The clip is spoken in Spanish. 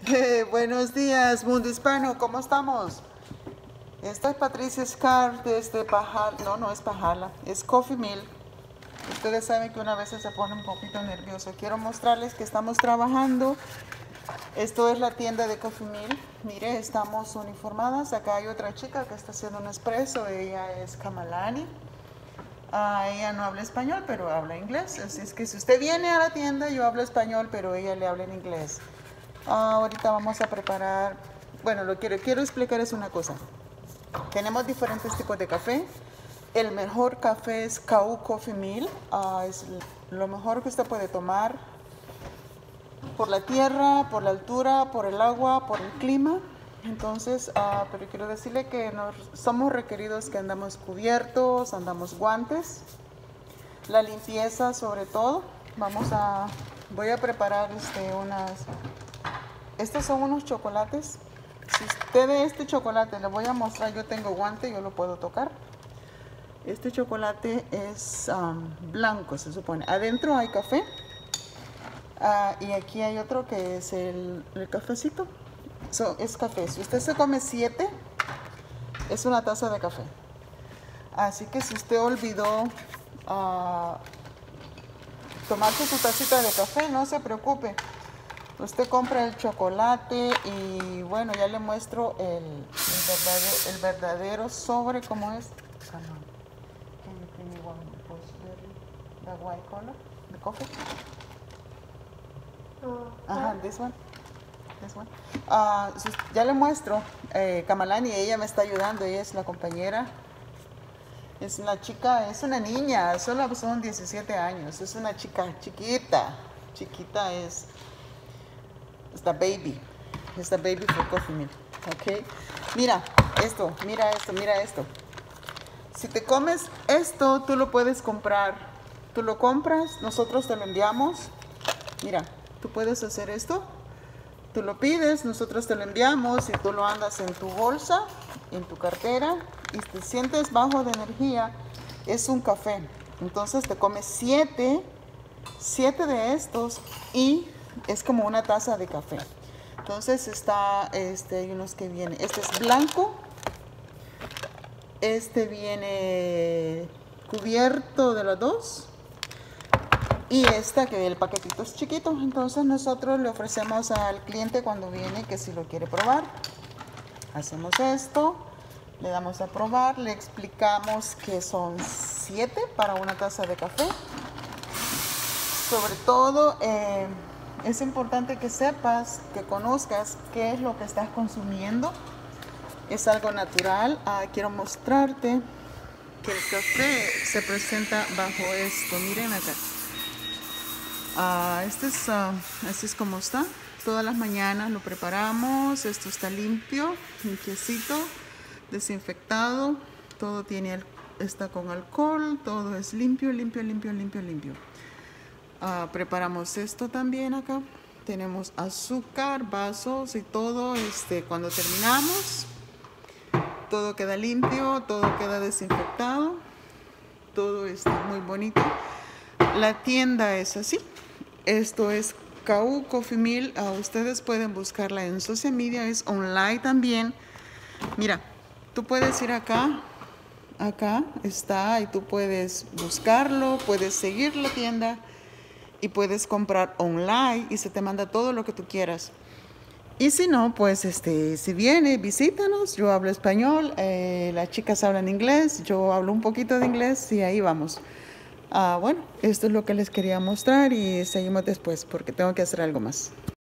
Buenos días, mundo hispano, ¿cómo estamos? Esta es Patricia Scar desde Pajala, no es Pajala, es Coffee Mill. Ustedes saben que una vez se pone un poquito nervioso. Quiero mostrarles que estamos trabajando. Esto es la tienda de Coffee Mill. Mire, estamos uniformadas. Acá hay otra chica que está haciendo un espresso. Ella es Kamalani. Ella no habla español, pero habla inglés. Así es que si usted viene a la tienda, yo hablo español, pero ella le habla en inglés. Ahorita vamos a preparar, bueno, lo que quiero explicar es una cosa. Tenemos diferentes tipos de café. El mejor café es KU Coffee Mill. Es lo mejor que usted puede tomar por la tierra, por la altura, por el agua, por el clima. Entonces, pero quiero decirle que somos requeridos que andamos cubiertos, andamos guantes. La limpieza sobre todo. Voy a preparar estos son unos chocolates. Si usted ve este chocolate, le voy a mostrar, yo tengo guante, yo lo puedo tocar. Este chocolate es blanco, se supone. Adentro hay café. Y aquí hay otro que es el cafecito. Es café. Si usted se come 7, es una taza de café. Así que si usted olvidó tomarse su tacita de café, no se preocupe. Usted compra el chocolate y bueno, ya le muestro el verdadero sobre cómo es. Can you bring me one the white color, the coffee? This one. Ya le muestro. Kamalani, ella me está ayudando, ella es la compañera. Es una chica, es una niña, solo son 17 años, es una chica chiquita. Chiquita es the baby for Coffee Mill. Ok, mira esto. Si te comes esto, tú lo puedes comprar. Tú lo compras, nosotros te lo enviamos. Mira, tú puedes hacer esto. Tú lo pides, nosotros te lo enviamos y tú lo andas en tu bolsa, en tu cartera y te sientes bajo de energía. Es un café. Entonces te comes 7 de estos y es como una taza de café. Entonces hay unos que vienen. Este es blanco. Este viene cubierto de los dos. Y que el paquetito es chiquito. Entonces nosotros le ofrecemos al cliente cuando viene que si lo quiere probar. Hacemos esto. Le damos a probar. Le explicamos que son 7 para una taza de café. Sobre todo, es importante que sepas, que conozcas qué es lo que estás consumiendo. Es algo natural. Quiero mostrarte que el café se presenta bajo esto. Miren acá. Así es como está. Todas las mañanas lo preparamos. Esto está limpio, limpiecito, desinfectado. Todo está con alcohol. Todo es limpio. Preparamos esto también acá. Tenemos azúcar, vasos y todo. Cuando terminamos, todo queda limpio, todo queda desinfectado. Todo está muy bonito. La tienda es así. Esto es KU Coffee Mill. Ustedes pueden buscarla en social media, es online también. Mira, tú puedes ir acá está, y tú puedes buscarlo, puedes seguir la tienda y puedes comprar online y se te manda todo lo que tú quieras. Y si no, pues si viene, visítanos. Yo hablo español, las chicas hablan inglés, yo hablo un poquito de inglés y ahí vamos. Bueno, esto es lo que les quería mostrar y seguimos después porque tengo que hacer algo más.